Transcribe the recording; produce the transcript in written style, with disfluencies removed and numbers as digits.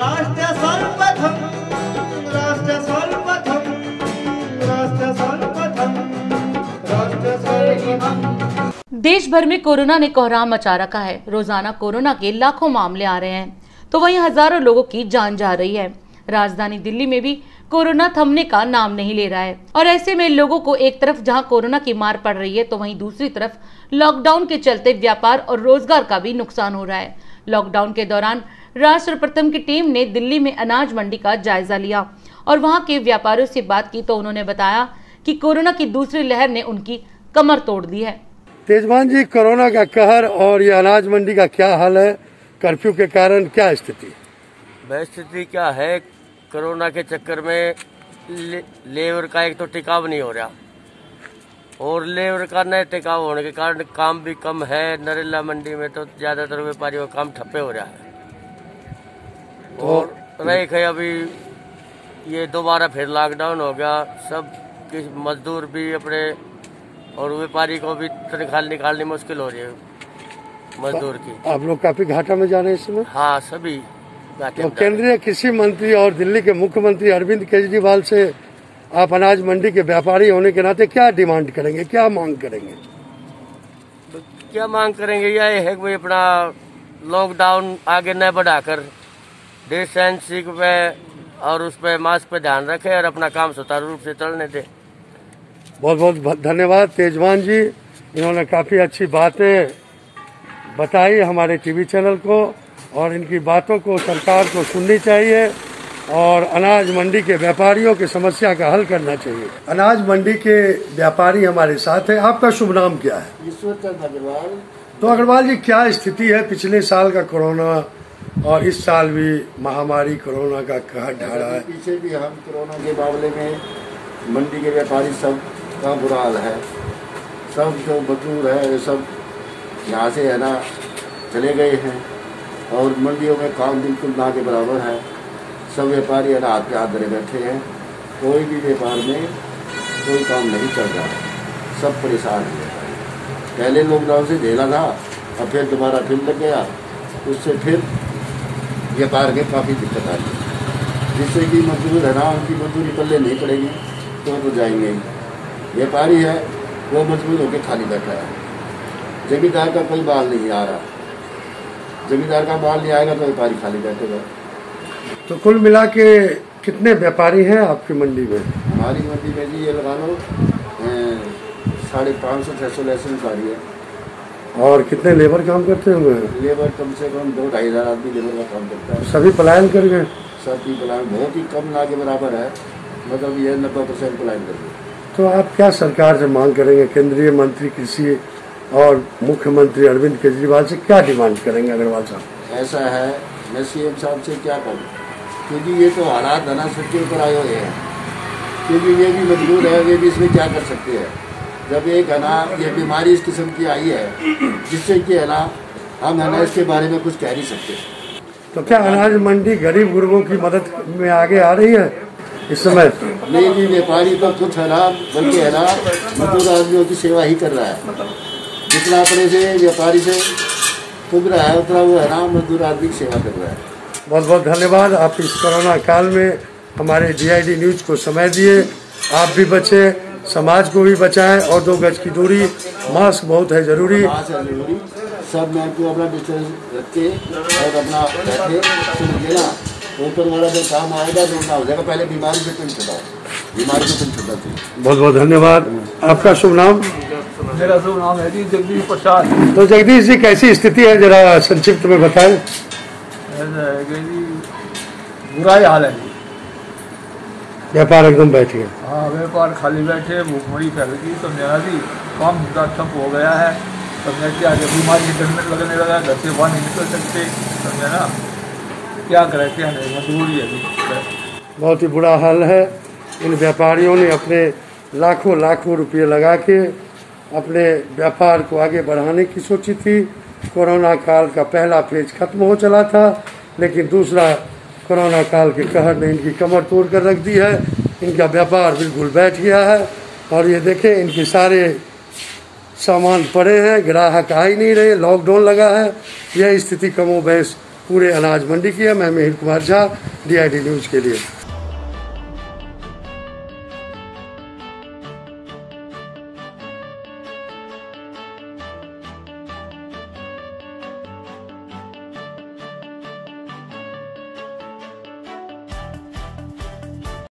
राष्ट्र सर्वप्रथम, राष्ट्र सर्वप्रथम, राष्ट्र सर्वप्रथम, राष्ट्र सर्वप्रथम। देश भर में कोरोना ने कोहराम मचा रखा है। रोजाना कोरोना के लाखों मामले आ रहे हैं, तो वहीं हजारों लोगों की जान जा रही है। राजधानी दिल्ली में भी कोरोना थमने का नाम नहीं ले रहा है और ऐसे में लोगों को एक तरफ जहां कोरोना की मार पड़ रही है, तो वहीं दूसरी तरफ लॉकडाउन के चलते व्यापार और रोजगार का भी नुकसान हो रहा है। लॉकडाउन के दौरान राष्ट्र प्रथम की टीम ने दिल्ली में अनाज मंडी का जायजा लिया और वहां के व्यापारियों से बात की, तो उन्होंने बताया कि कोरोना की दूसरी लहर ने उनकी कमर तोड़ दी है। तेजमान जी, कोरोना का कहर और ये अनाज मंडी का क्या हाल है? कर्फ्यू के कारण क्या स्थिति? स्थिति क्या है, कोरोना के चक्कर में लेबर का एक तो टिकाव नहीं हो रहा और लेबर का न टिकाव होने के कारण काम भी कम है। नरेला मंडी में तो ज्यादातर व्यापारियों का काम ठप्पे हो रहा है और रही है अभी ये दोबारा फिर लॉकडाउन हो गया। सब किस मजदूर भी अपने और व्यापारी को भी तनख्वाह निकालनी मुश्किल हो रही है मजदूर की। आप लोग काफी घाटा में जा रहे हैं इस समय? हाँ, सभी घाटे तो में। केंद्रीय कृषि मंत्री और दिल्ली के मुख्यमंत्री अरविंद केजरीवाल से आप अनाज मंडी के व्यापारी होने के नाते क्या डिमांड करेंगे, क्या मांग करेंगे? तो क्या मांग करेंगे, यह है कि अपना लॉकडाउन आगे न बढ़ाकर डिस्टेंसिंग पे और उस पे मास्क पे ध्यान रखे और अपना काम सुचारू रूप से चलने दे। बहुत बहुत धन्यवाद तेजमान जी, इन्होंने काफ़ी अच्छी बातें बताई हमारे टीवी चैनल को और इनकी बातों को सरकार को सुननी चाहिए और अनाज मंडी के व्यापारियों की समस्या का हल करना चाहिए। अनाज मंडी के व्यापारी हमारे साथ है। आपका शुभ नाम क्या है? ईश्वरचंद अग्रवाल। तो अग्रवाल जी, क्या स्थिति है पिछले साल का कोरोना और इस साल भी महामारी कोरोना का कहर ढा रहा है? पीछे भी हम कोरोना के मामले में मंडी के व्यापारी सब का बुरा हाल है। सब जो मजदूर है ये सब यहाँ से है ना चले गए हैं और मंडियों में काम बिल्कुल ना के बराबर है। सब व्यापारी है ना हाथ पे हाथ धरे बैठे हैं। कोई भी व्यापार में कोई काम नहीं चल रहा है, सब परेशान है। पहले लॉकडाउन से झेला था, अब फिर दोबारा फिर लग गया, उससे फिर व्यापार में काफ़ी दिक्कत आ रही है, जिससे कि मजदूर है ना उनकी मजदूरी पल्ले नहीं पड़ेगी तो जाएंगे ही। व्यापारी है वो मजबूर होकर खाली बैठा है। जमींदार का कोई माल नहीं आ रहा, जमींदार का माल नहीं आएगा तो व्यापारी खाली बैठेगा। तो कुल मिला के कितने व्यापारी हैं आपकी मंडी में? हमारी मंडी में जी ये लगा लो 550-600 लाइसेंस आ रही है। और कितने लेबर काम करते होंगे? लेबर कम से कम 2-2.5 हज़ार आदमी लेबर का काम करता है। सभी पलायन कर गए? सभी पलायन बहुत ही कम ना के बराबर है, मतलब ये 90% पलायन कर गए। तो आप क्या सरकार से मांग करेंगे? केंद्रीय मंत्री कृषि और मुख्यमंत्री अरविंद केजरीवाल से क्या डिमांड करेंगे अग्रवाल साहब? ऐसा है, मैं सीएम साहब से क्या करूँ, क्योंकि ये तो हालात धना सबके ऊपर आए हुए हैं, क्योंकि ये भी मजबूर है, ये भी इसमें क्या कर सकते हैं। जब एक है ना ये बीमारी इस किस्म की आई है जिससे कि है ना हम है ना इसके बारे में कुछ कह नहीं सकते। तो क्या अनाज मंडी गरीब गुरबों की मदद में आगे आ रही है इस समय? नहीं भी व्यापारी तो कुछ है ना, बल्कि है ना मजदूर आदमियों की सेवा ही कर रहा है। जितना अपने से व्यापारी से खुद रहा है उतना वो है ना मजदूर आदमी की सेवा कर रहा है। बहुत बहुत धन्यवाद, आप इस कोरोना काल में हमारे DID न्यूज को समय दिए। आप भी बचे, समाज को भी बचाएं और 2 गज की दूरी, मास्क बहुत है जरूरी। सब मैं आपको अपना डिस्टेंस रख के और अपना बैठे सुन लेना, ऊपर वाला जो काम आएगा तो उतना हो जाएगा। पहले बीमारी से तुम छुटाओ, बीमारी से तुम छुटा चाहिए। बहुत बहुत धन्यवाद। आपका शुभ नाम? मेरा शुभ नाम है जी जगदीश प्रसाद। तो जगदीश जी, कैसी स्थिति है जरा संक्षिप्त में बताएं। बुरा ही हाल है, व्यापार एकदम बैठ गया। हाँ, व्यापार खाली बैठे, भूखमरी फैल गई, समझा जी काम धंधा ठप हो गया है। समझा क्या बीमारी के डर में लगने लगा, घर से बाहर नहीं निकल सकते, समझे ना क्या करें, क्या नहीं, मजबूरी है। बहुत ही बुरा हाल है। इन व्यापारियों ने अपने लाखों रुपये लगा के अपने व्यापार को आगे बढ़ाने की सोची थी। कोरोना काल का पहला फेज खत्म हो चला था, लेकिन दूसरा कोरोना काल के कहर ने इनकी कमर तोड़ कर रख दी है। इनका व्यापार बिल्कुल बैठ गया है और ये देखें इनके सारे सामान पड़े हैं, ग्राहक आ ही नहीं रहे, लॉकडाउन लगा है। यह स्थिति कमोबेश पूरे अनाज मंडी की है। मैं मिहिर कुमार झा, DID न्यूज़ के लिए।